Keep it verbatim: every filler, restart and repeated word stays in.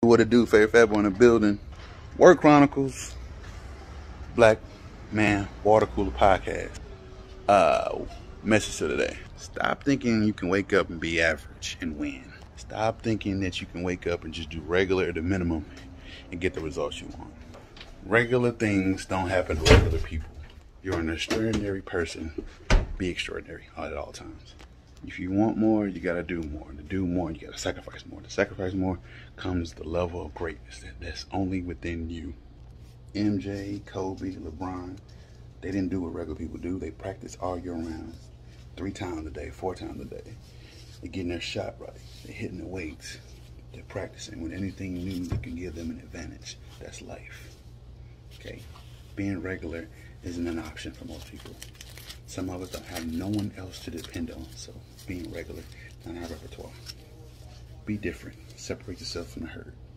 what it do, favorite fat boy in the building. Word Chronicles, Black Man Water Cooler Podcast. Uh, message to today. Stop thinking you can wake up and be average and win. Stop thinking that you can wake up and just do regular at the minimum and get the results you want. Regular things don't happen to regular people. You're an extraordinary person. Be extraordinary at all times. If you want more, you gotta do more. To do more, you gotta sacrifice more. To sacrifice more comes the level of greatness that's only within you. M J, Kobe, LeBron, they didn't do what regular people do. They practice all year round, three times a day, four times a day. They're getting their shot right. They're hitting the weights. They're practicing with anything new that can give them an advantage. That's life. Okay? Being regular isn't an option for most people. Some of us don't have no one else to depend on, so being regular, not our repertoire. Be different. Separate yourself from the herd.